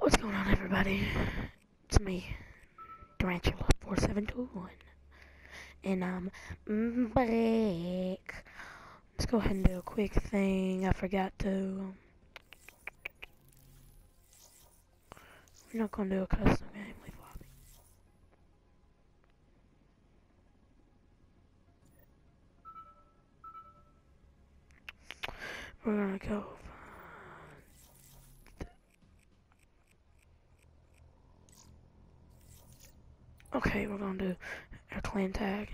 What's going on, everybody? It's me, Durantula4721, and I'm back. Let's go ahead and do a quick thing. I forgot to. We're not gonna do a custom game with lobby. We're gonna go. Okay, we're gonna do our clan tag.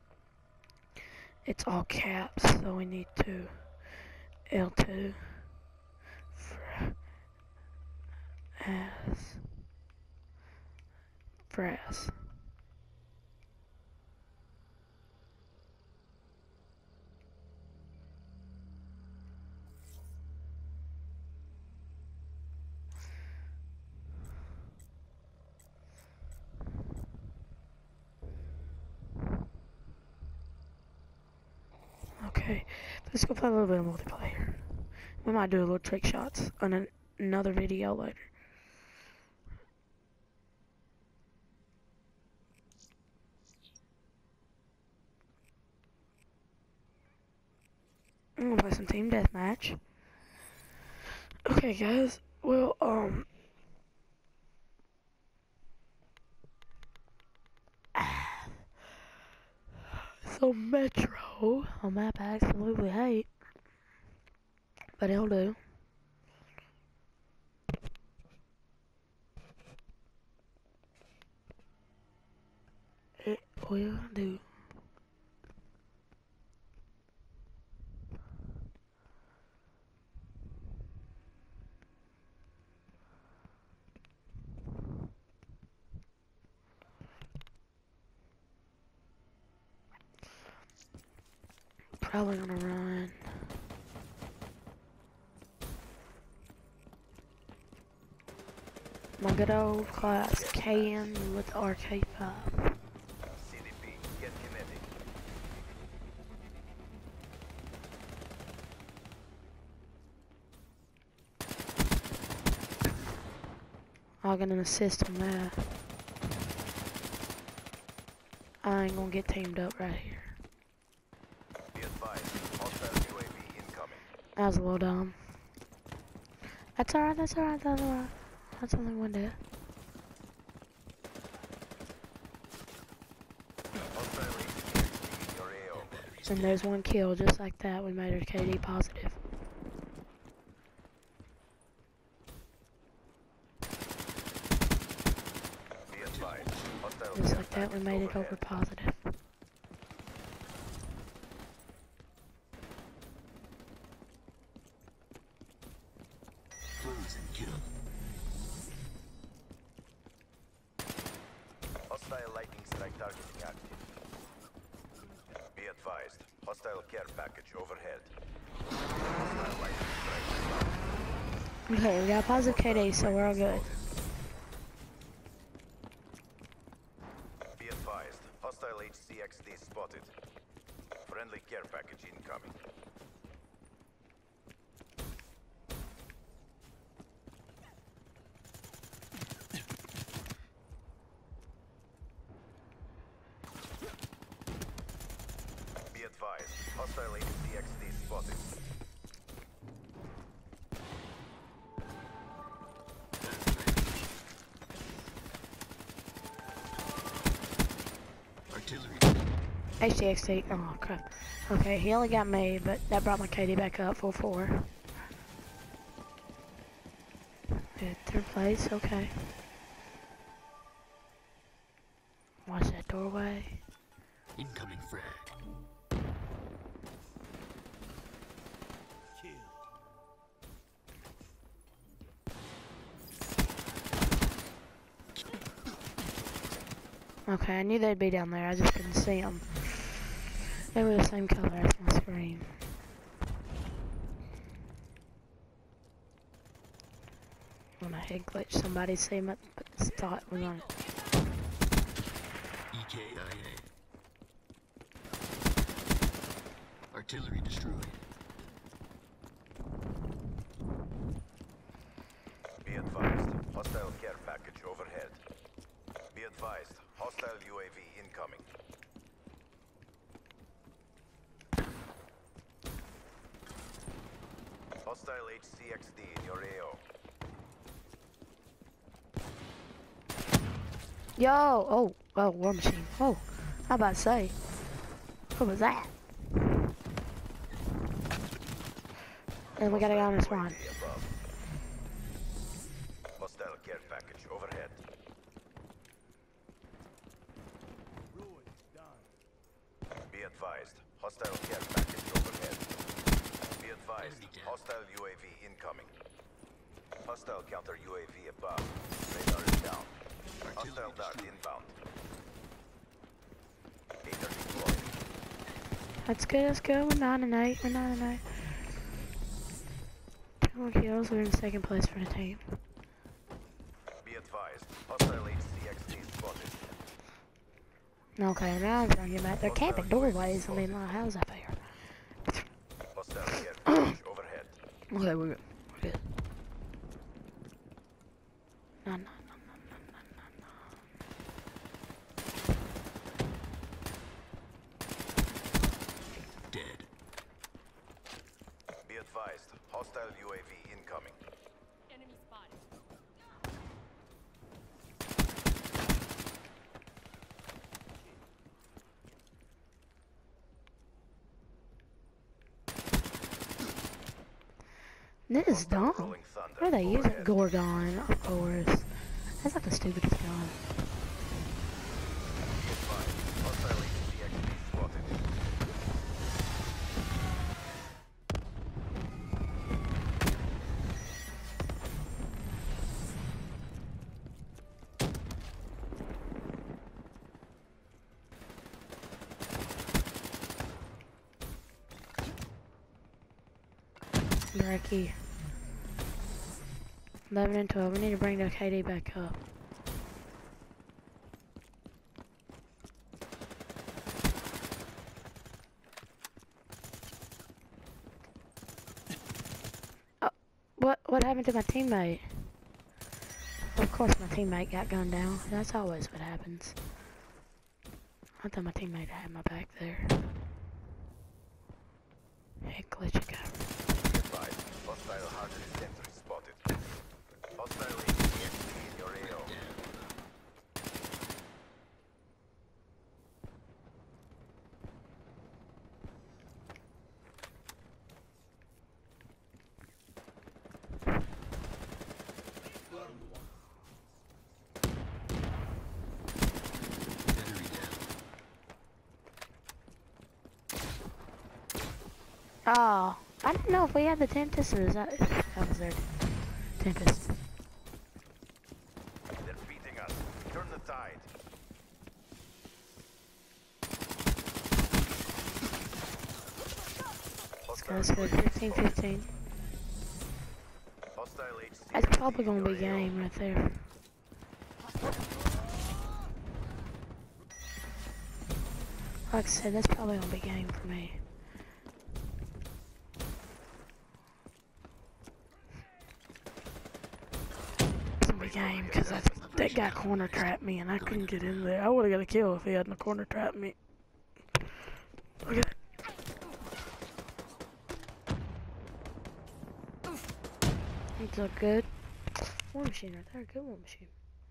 It's all caps, so we need to L2 Frass. Okay, let's go play a little bit of multiplayer. We might do a little trick shots on another video later. I'm gonna play some team deathmatch. Okay, guys. Well, so Metro, a map I absolutely hate, but it'll do. It will do. Probably gonna run. My good old class KN with RK5. CDP, get kinetic. I'll get an assist on that. I ain't gonna get teamed up right here. Be advised, hostile UAV incoming. That was a little dumb. That's alright, that's alright, that's alright. That's only one death. Hostile HCXD in your AO. And there's one kill, just like that. We made our KD positive. Be advised, hostile Just care like that, we package made it over overhead. positive. Hostile lightning strike targeting active. Be advised, hostile care package overhead. Hostile lightning strike. Okay, we got positive KD, so we're all good. Be advised, hostile HCXD spotted. Friendly care package incoming. Be advised, hostile HCXD spotted. HTXT, oh crap. Okay, he only got me, but that brought my KD back up, 4-4. Good, third place, okay. Watch that doorway. Incoming frag. Okay, I knew they'd be down there, I just couldn't see them. They were the same color as my screen. When I head glitch, somebody see my thought was on it. EKIA. Artillery destroyed. Be advised, hostile Hostile UAV incoming. Hostile HCXD in your AO. Yo! Oh, War Machine. Oh, how about to say? What was that? And we gotta go on this one. UAV above. Hostile care package overhead. Be advised. Hostile care package overhead. Be advised. Hostile UAV incoming. Hostile counter UAV above. Radar is down. Hostile dart inbound. Gator deployed. Let's go, let's go. We're 9 and 8. We're 9 and 8. 10 kills. We're in second place for the team. Be advised. Hostile HCXD spotted. Okay, now I'm trying to get back. They're camping doorways. I mean, like, how's that fair? Hostile care package overhead. Okay, we're good. We're good. No. Dead. Be advised. Hostile UAV incoming. Enemy spotted. This is dumb. Rolling thunder. Why are they using overhead. Gorgon, of course? That's like the stupidest gun. Be advised. Hostile HCXD spotted. Breaky. 11 and 12. We need to bring the KD back up. What happened to my teammate? Of course my teammate got gunned down. That's always what happens. I thought my teammate had my back there. Hey, glitchy guy. Be advised. Hostile hardly sentry spotted. Hostile HCXD in your AO. Battery down. Oh, I didn't know if we had the Tempest or is that was their Tempest. They're beating us. Turn the tide. Let's go 15-15. Hostile HCXD That's probably gonna in be your AO. game right there. Like I said, that's probably gonna be game for me. It's gonna be game because that guy corner trapped me and I couldn't get in there. I would have got a kill if he hadn't corner trapped me. Okay. It's a good war machine right there. Good war machine.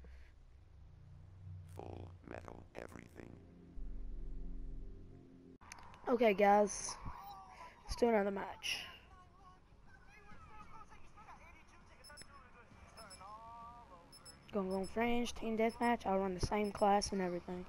Full metal everything. Okay, guys. Let's do another match. Gonna go on Fringe, team deathmatch. I'll run the same class and everything.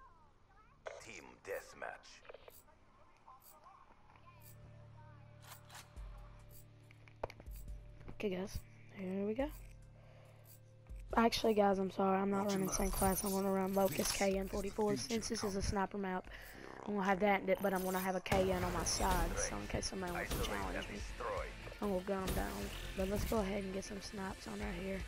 Team deathmatch. Okay, guys. Here we go. Actually, guys, I'm sorry. I'm not running same class. I'm going to run Locust KN44. Since this is a sniper map, I'm going to have that, but I'm going to have a KN on my side, so in case somebody wants to Isolate and challenge me, destroy. I'm going to gun them down. But let's go ahead and get some snipes on right here.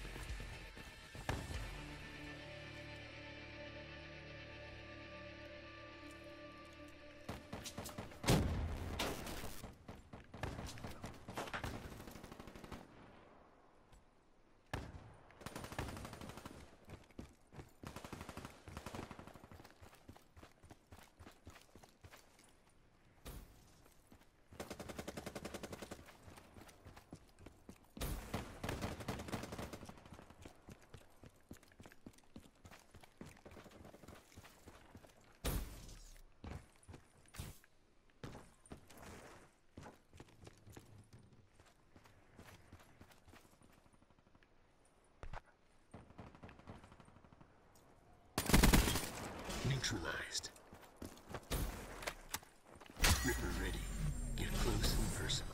Neutralized. Ripper ready. Get close and personal.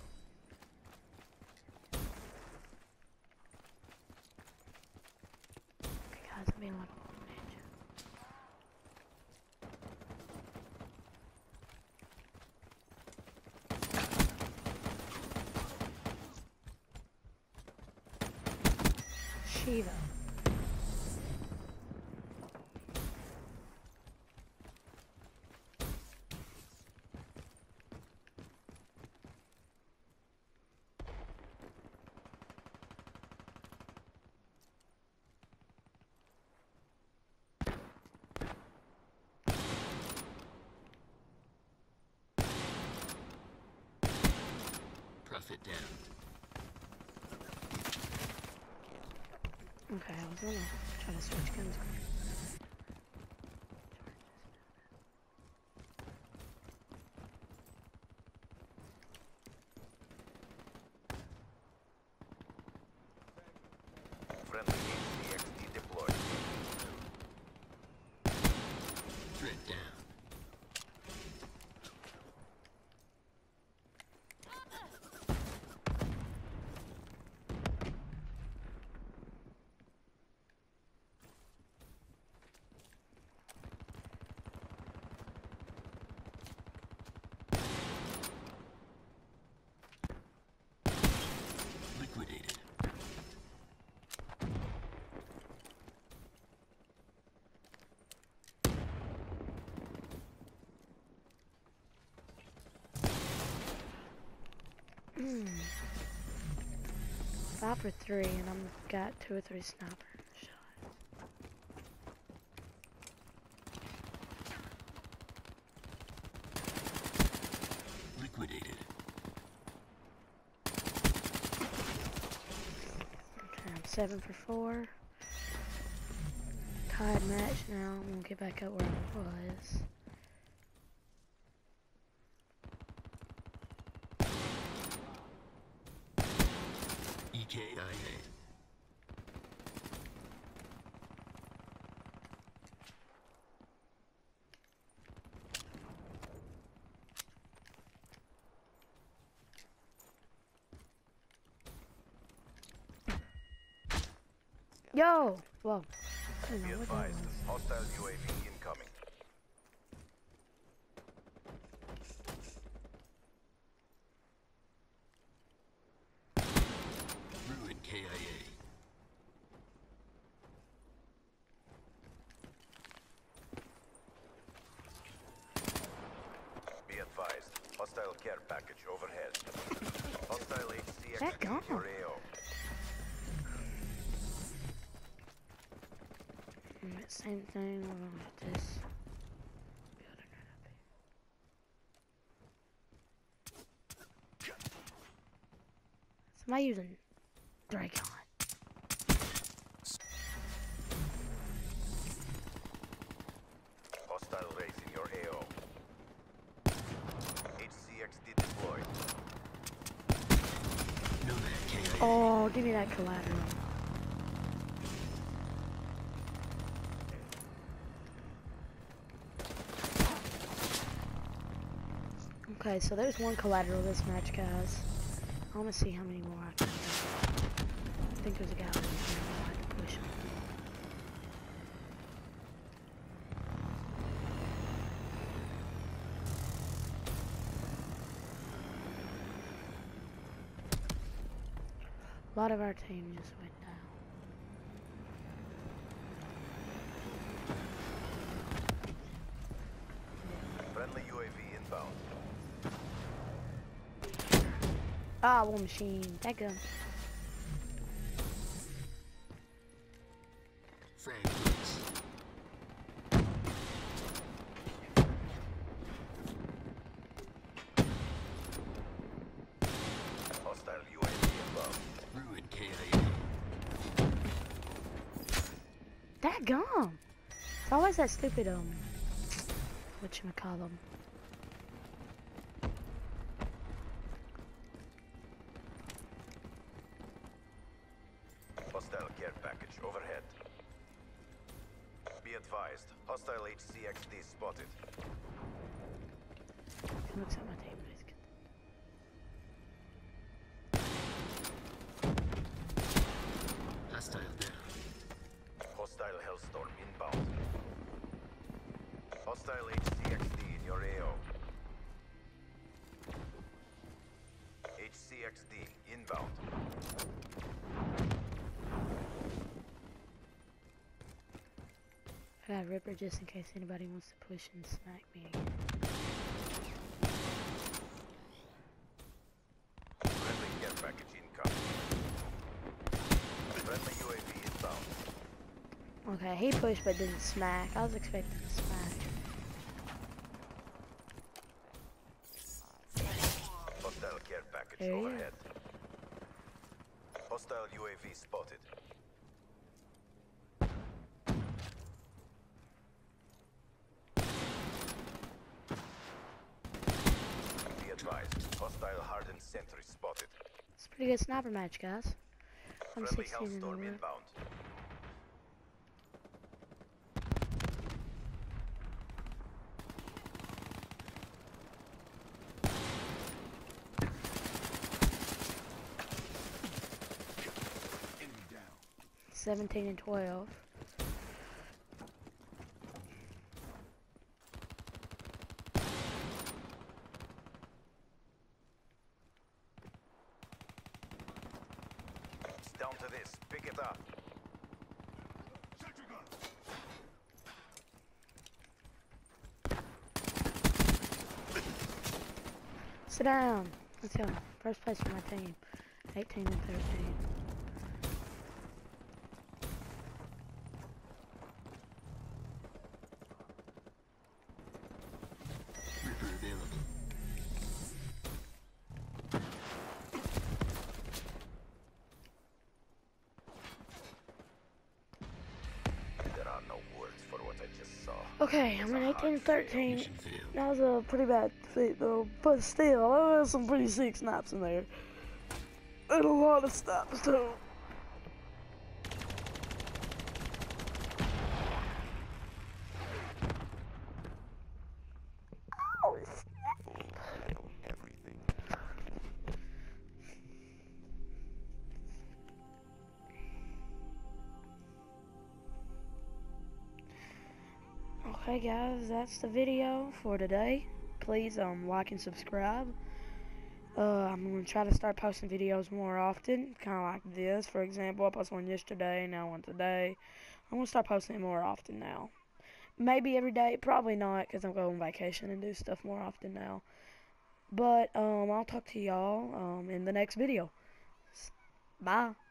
Okay, guys, I'm being like a little ninja. Shiva. Profit down. Okay, I was gonna try to switch guns. Friendly HCXD deployed. Threat down. Liquidated. Hmm. 5 for 3, and I've got 2 or 3 sniper shots. Liquidated. Okay, I'm 7 for 4. Tied match now. I'm gonna get back up where I was. EKIA. Yo! Whoa. I don't Be know what that advised. was. Hostile UAV incoming. Ruin KIA. Be advised. Hostile care package overhead. Hostile HCXD That gone? your AO. Same thing. We're gonna hit this. Building right up here. Somebody using Dracon. Hostile race in your AO. HCXD deployed. Nomad KIA. Oh, give me that collateral. Okay, so there's one collateral this match, guys. I want to see how many more I can do. I think there's a guy over here. I'll have to push him. A lot of our team just went down. Friendly UAV inbound. Ah, war machine. That gun. Frag blitz. Hostile UAV inbound. Ruin KIA. That gun. It's always that stupid whatchamacallem. Hostile care package overhead. Be advised, hostile HCXD spotted. He looks at my team. Hostile down. Hostile Hellstorm inbound. Hostile HCXD in your AO. HCXD inbound. I got Ripper just in case anybody wants to push and smack me again. Friendly care package incoming. Friendly UAV inbound. Okay, he pushed but didn't smack. I was expecting to smack. Hostile care package There he is. overhead. Hostile UAV spotted. Be advised, hostile hardened sentry spotted. It's a pretty good sniper match, guys. I'm Friendly 16 in the Hellstorm world. inbound. Enemy down. 17 and 12. It's down to this. Pick it up. Sit down. Let's go. First place for my team. 18 and 13. Ripper available. There are no words for what I just saw. Okay, I'm in 18 and 13. Mission failed. That was a pretty bad fit though, but still, there's some pretty sick snaps in there. And a lot of snaps too. Oh, snap. Full metal everything. Okay guys, that's the video for today. Please like and subscribe. I'm gonna try to start posting videos more often, kind of like this. For example, I posted one yesterday, now one today. I'm gonna start posting more often now. Maybe every day, probably not, because I'm going on vacation and do stuff more often now. But I'll talk to y'all in the next video. Bye.